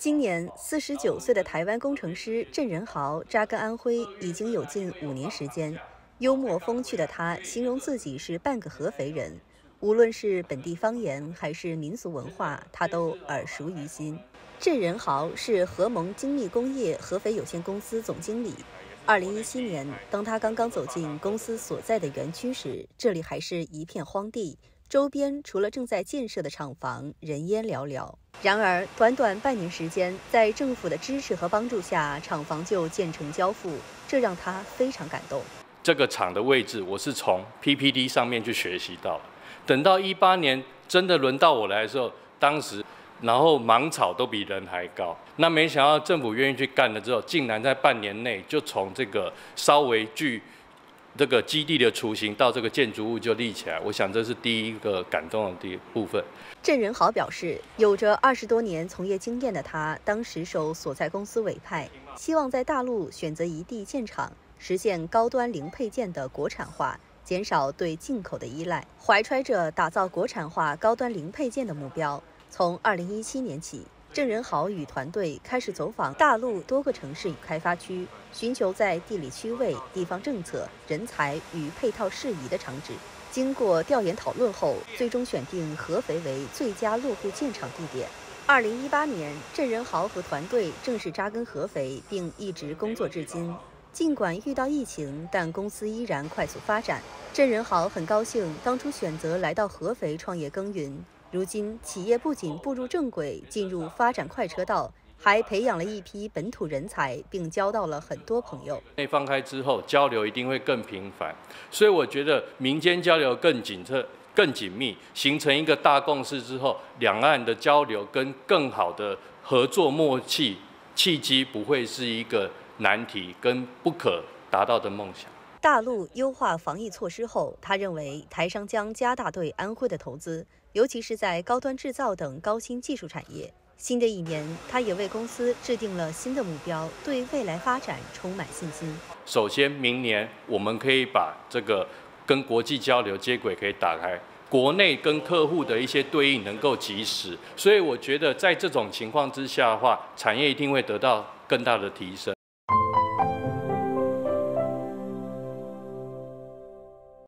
今年49岁的台湾工程师郑仁豪扎根安徽已经有近5年时间。幽默风趣的他形容自己是半个合肥人，无论是本地方言还是民俗文化，他都耳熟于心。郑仁豪是合盟精密工业合肥有限公司总经理。2017年，当他刚刚走进公司所在的园区时，这里还是一片荒地。周边除了正在建设的厂房，人烟寥寥。然而，短短半年时间，在政府的支持和帮助下，厂房就建成交付，这让他非常感动。 这个厂的位置，我是从 PPT 上面去学习到了。等到18年真的轮到我来的时候，当时然后芒草都比人还高。那没想到政府愿意去干了之后，竟然在半年内就从这个稍微具这个基地的雏形到这个建筑物就立起来，我想这是第一个感动的部分。 郑仁豪表示，有着20多年从业经验的他，当时受所在公司委派，希望在大陆选择一地建厂，实现高端零配件的国产化，减少对进口的依赖。怀揣着打造国产化高端零配件的目标，从2017年起，郑仁豪与团队开始走访大陆多个城市与开发区，寻求在地理区位、地方政策、人才与配套适宜的厂址。经过调研讨论后，最终选定合肥为最佳落户建厂地点。2018年，郑仁豪和团队正式扎根合肥，并一直工作至今。尽管遇到疫情，但公司依然快速发展。郑仁豪很高兴当初选择来到合肥创业耕耘。如今，企业不仅步入正轨，进入发展快车道，还培养了一批本土人才，并交到了很多朋友。 内放开之后，交流一定会更频繁，所以我觉得民间交流更紧密，形成一个大共识之后，两岸的交流跟更好的合作默契契机不会是一个难题跟不可达到的梦想。 大陆优化防疫措施后，他认为台商将加大对安徽的投资，尤其是在高端制造等高新技术产业。新的一年，他也为公司制定了新的目标，对未来发展充满信心。 首先，明年我们可以把这个跟国际交流接轨可以打开，国内跟客户的一些对应能够及时，所以我觉得在这种情况之下的话，产业一定会得到更大的提升。